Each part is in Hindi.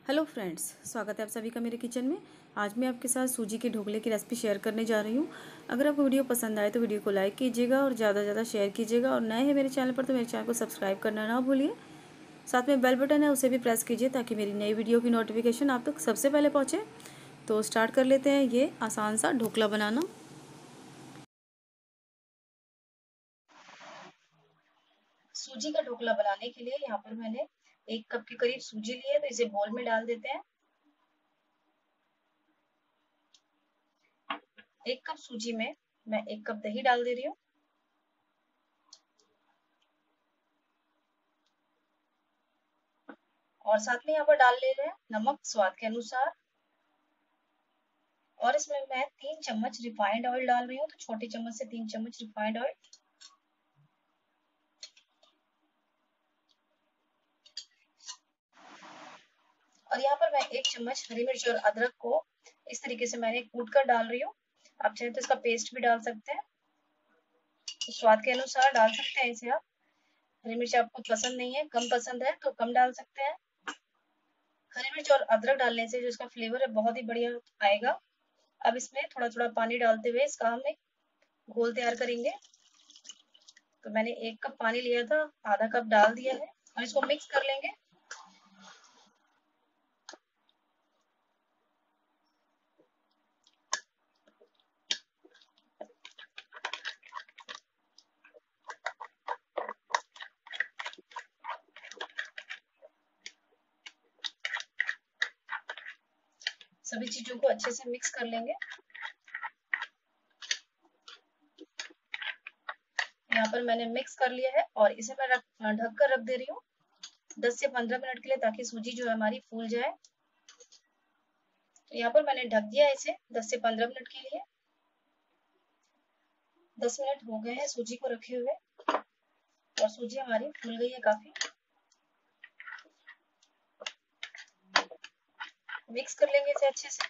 हेलो फ्रेंड्स, स्वागत है आप सभी का मेरे किचन में। आज मैं आपके साथ सूजी के ढोकले की रेसिपी शेयर करने जा रही हूँ। अगर आपको वीडियो पसंद आए तो वीडियो को लाइक कीजिएगा और ज़्यादा से ज़्यादा शेयर कीजिएगा। और नए हैं मेरे चैनल पर तो मेरे चैनल को सब्सक्राइब करना ना भूलिए। साथ में बेल बटन है, उसे भी प्रेस कीजिए ताकि मेरी नई वीडियो की नोटिफिकेशन आप तक सबसे पहले पहुँचे। तो स्टार्ट कर लेते हैं ये आसान सा ढोकला बनाना। सूजी का ढोकला बनाने के लिए यहाँ पर मैंने 1 कप के करीब सूजी ली है, तो इसे बोल में डाल देते हैं। 1 कप सूजी में मैं 1 कप दही डाल दे रही हूँ और साथ में यहाँ पर डाल ले रहे हैं नमक स्वाद के अनुसार। और इसमें मैं 3 चम्मच रिफाइंड ऑयल डाल रही हूँ, तो छोटे चम्मच से 3 चम्मच रिफाइंड ऑयल। और यहाँ पर मैं 1 चम्मच हरी मिर्च और अदरक को इस तरीके से मैंने कूट कर डाल रही हूँ। आप चाहे तो इसका पेस्ट भी डाल सकते हैं, तो स्वाद के अनुसार डाल सकते हैं इसे आप। हरी मिर्च आपको पसंद नहीं है, कम पसंद है तो कम डाल सकते हैं। हरी मिर्च और अदरक डालने से जो इसका फ्लेवर है बहुत ही बढ़िया आएगा। अब इसमें थोड़ा थोड़ा पानी डालते हुए इसका हम एक घोल तैयार करेंगे। तो मैंने 1 कप पानी लिया था, आधा कप डाल दिया है और इसको मिक्स कर लेंगे। सभी चीजों को अच्छे से मिक्स कर लेंगे। यहाँ पर मैंने मिक्स कर लिया है और इसे मैं ढक कर रख दे रही हूँ 10 से 15 मिनट के लिए, ताकि सूजी जो है हमारी फूल जाए। तो यहाँ पर मैंने ढक दिया इसे 10 से 15 मिनट के लिए। 10 मिनट हो गए हैं सूजी को रखे हुए और सूजी हमारी फूल गई है काफी। मिक्स कर लेंगे इसे अच्छे से।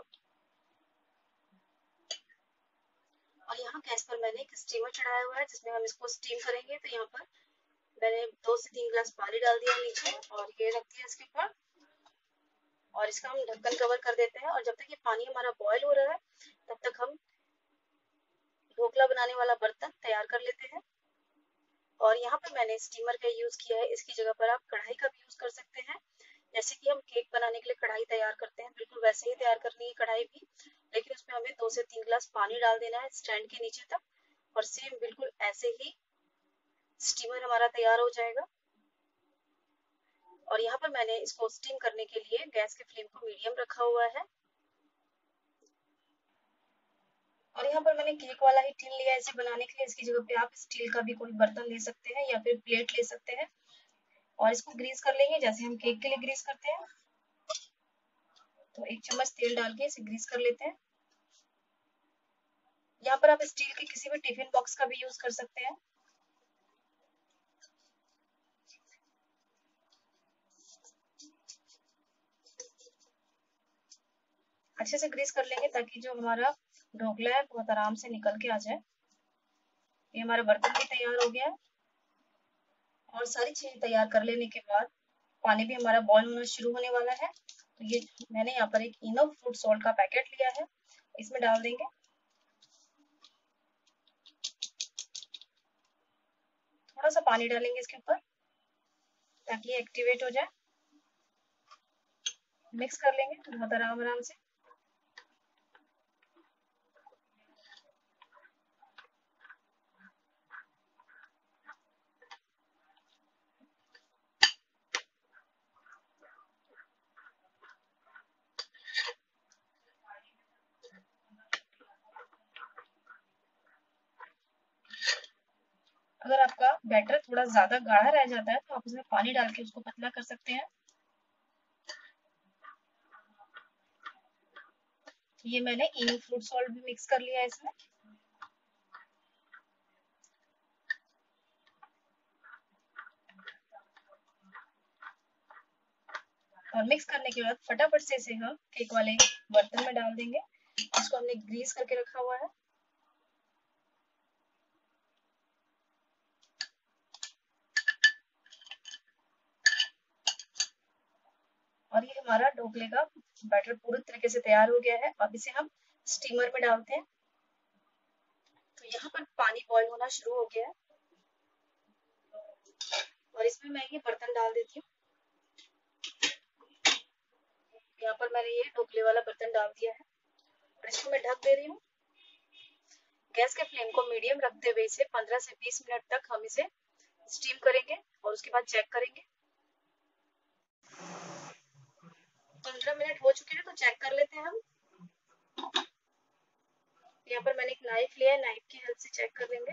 और यहाँ गैस पर मैंने एक स्टीमर चढ़ाया हुआ है जिसमें हम इसको स्टीम करेंगे। तो यहाँ पर मैंने 2 से 3 गिलास पानी डाल दिया नीचे और ये रख दिया इसके ऊपर। और इसका हम ढक्कन कवर कर देते हैं और जब तक ये पानी हमारा बॉयल हो रहा है तब तक हम ढोकला बनाने वाला बर्तन तैयार कर लेते हैं। और यहाँ पर मैंने स्टीमर का यूज किया है, इसकी जगह पर आप कढ़ाई का भी यूज कर सकते हैं। जैसे कि हम केक बनाने के लिए कढ़ाई तैयार करते हैं, बिल्कुल वैसे ही तैयार करनी है कढ़ाई भी। लेकिन उसमें हमें 2 से 3 गिलास पानी डाल देना है स्टैंड के नीचे तक, और सेम बिल्कुल ऐसे ही स्टीमर हमारा तैयार हो जाएगा। और यहाँ पर मैंने इसको स्टीम करने के लिए गैस के फ्लेम को मीडियम रखा हुआ है। और यहाँ पर मैंने केक वाला ही टिन लिया है इसे बनाने के लिए। इसकी जगह पे आप स्टील का भी कोई बर्तन ले सकते हैं या फिर प्लेट ले सकते हैं। और इसको ग्रीस कर लेंगे जैसे हम केक के लिए ग्रीस करते हैं। तो 1 चम्मच तेल डाल के इसे ग्रीस कर लेते हैं। यहाँ पर आप स्टील के किसी भी टिफिन बॉक्स का भी यूज कर सकते हैं। अच्छे से ग्रीस कर लेंगे ताकि जो हमारा ढोकला है बहुत आराम से निकल के आ जाए। ये हमारा बर्तन भी तैयार हो गया है। और सारी चीजें तैयार कर लेने के बाद पानी भी हमारा बॉईल होना शुरू होने वाला है। तो ये मैंने यहाँ पर एक इनो फ्रूट सॉल्ट का पैकेट लिया है, इसमें डाल देंगे। थोड़ा सा पानी डालेंगे इसके ऊपर ताकि ये एक्टिवेट हो जाए। मिक्स कर लेंगे तो बहुत आराम आराम से। अगर आपका बैटर थोड़ा ज्यादा गाढ़ा रह जाता है तो आप उसमें पानी डाल के उसको पतला कर सकते हैं। ये मैंने इनो फ्रूट सॉल्ट भी मिक्स कर लिया है इसमें। और मिक्स करने के बाद फटाफट से इसे हम केक वाले बर्तन में डाल देंगे जिसको हमने ग्रीस करके रखा हुआ है। और और ये हमारा ढोकले का बैटर पूरी तरीके से तैयार हो गया है। अब इसे हम स्टीमर में डालते हैं। तो यहाँ पर पानी बॉईल होना शुरू हो गया है और इसमें मैं ये बर्तन डाल देती हूँ। यहाँ पर मैंने ये ढोकले वाला बर्तन डाल दिया है और इसको मैं ढक दे रही हूँ। गैस के फ्लेम को मीडियम रखते हुए इसे 15 से 20 मिनट तक हम इसे स्टीम करेंगे और उसके बाद चेक करेंगे। 15 मिनट हो चुके हैं तो चेक कर लेते हैं हम। यहाँ पर मैंने एक नाइफ लिया है, नाइफ की हेल्प से चेक कर लेंगे।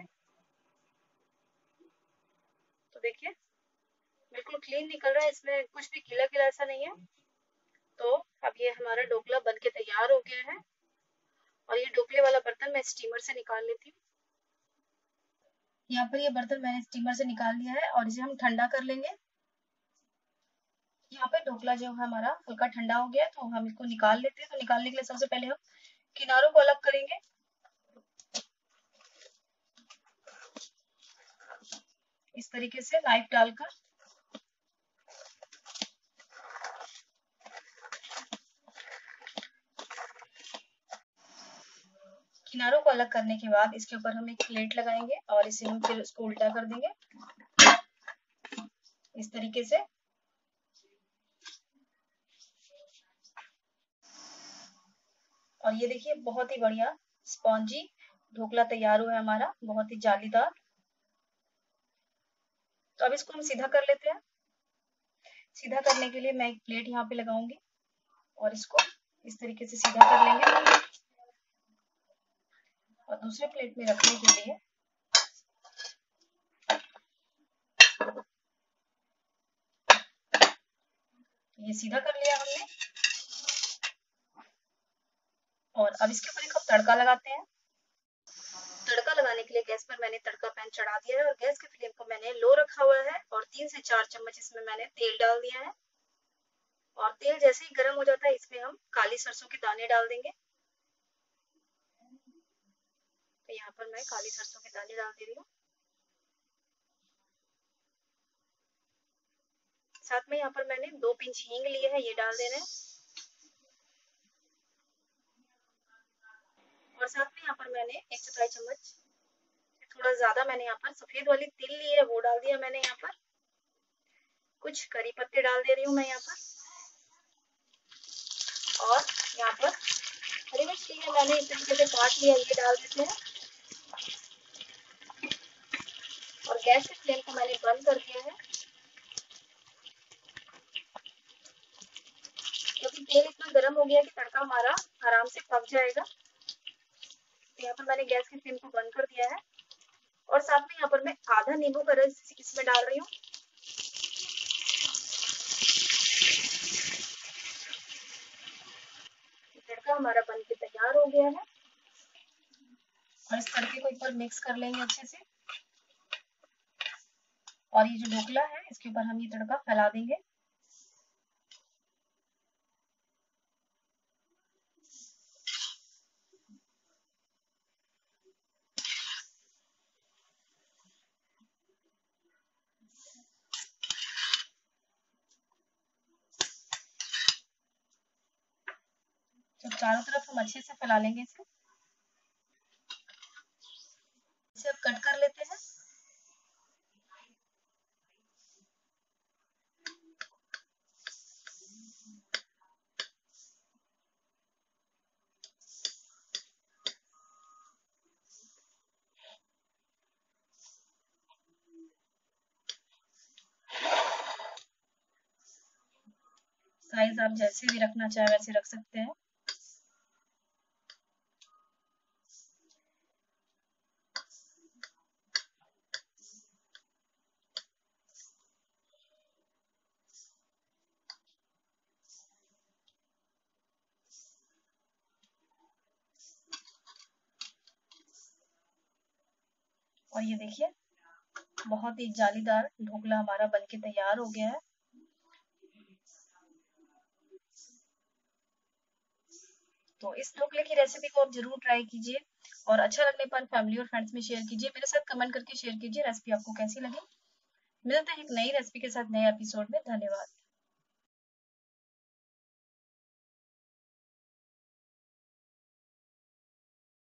तो देखिए बिल्कुल क्लीन निकल रहा है, इसमें कुछ भी गीला गीला ऐसा नहीं है। तो अब ये हमारा ढोकला बन के तैयार हो गया है और ये ढोकले वाला बर्तन मैं स्टीमर से निकाल लेती हूँ। यहाँ पर ये बर्तन मैंने स्टीमर से निकाल लिया है और इसे हम ठंडा कर लेंगे। यहाँ पे ढोकला जो है हमारा हल्का ठंडा हो गया है तो हम इसको निकाल लेते हैं। तो निकालने के लिए सबसे पहले हम किनारों को अलग करेंगे। इस तरीके से नाइफ डालकर किनारों को अलग करने के बाद इसके ऊपर हम एक प्लेट लगाएंगे और इसे हम फिर उसको उल्टा कर देंगे इस तरीके से। और ये देखिए बहुत ही बढ़िया स्पॉन्जी ढोकला तैयार हुआ है हमारा, बहुत ही जालीदार। तो अब इसको हम सीधा कर लेते हैं। सीधा करने के लिए मैं एक प्लेट यहाँ पे लगाऊंगी और इसको इस तरीके से सीधा कर लेंगे और दूसरे प्लेट में रखने के लिए ये सीधा कर लिया हमने। और अब इसके ऊपर एक तड़का लगाते हैं। तड़का लगाने के लिए गैस पर मैंने तड़का पैन चढ़ा दिया है और गैस के फ्लेम को मैंने लो रखा हुआ है और 3 से 4 चम्मच इसमें मैंने तेल डाल दिया है। और तेल जैसे ही गर्म हो जाता है इसमें हम काली सरसों के दाने डाल देंगे। तो यहाँ पर मैं काली सरसों के दाने डाल दे रही हूँ। साथ में यहाँ पर मैंने 2 पिंच हींग लिए है, ये डाल देना है। और साथ में यहाँ पर मैंने 1 चौथाई चम्मच थोड़ा ज्यादा मैंने यहाँ पर सफेद वाली तिल ली है, वो डाल दिया मैंने। यहाँ पर कुछ करी पत्ते डाल दे रही हूँ मैं यहाँ पर। और यहाँ पर हरी मिर्च ली है मैंने, इस तरीके से काट लिया, ये डाल देते हैं। और गैस के फ्लेम को मैंने बंद कर दिया है क्योंकि तेल इतना गर्म हो गया कि तड़का हमारा आराम से पक जाएगा। तो यहाँ पर मैंने गैस के फ्लेम को बंद कर दिया है और साथ में यहाँ पर मैं आधा नींबू का रस इसमें डाल रही हूँ। तड़का हमारा बन के तैयार हो गया है और इस तड़के को एक बार मिक्स कर लेंगे अच्छे से। और ये जो ढोकला है इसके ऊपर हम ये तड़का फैला देंगे। तो चारों तरफ हम अच्छे से फैला लेंगे इसे अब कट कर लेते हैं। साइज आप जैसे भी रखना चाहे वैसे रख सकते हैं। और ये देखिए बहुत ही जालीदार ढोकला हमारा बनके तैयार हो गया है। तो इस ढोकले की रेसिपी को आप जरूर ट्राई कीजिए और अच्छा लगने पर फैमिली और फ्रेंड्स में शेयर कीजिए। मेरे साथ कमेंट करके शेयर कीजिए रेसिपी आपको कैसी लगी। मिलते हैं एक नई रेसिपी के साथ नए एपिसोड में। धन्यवाद।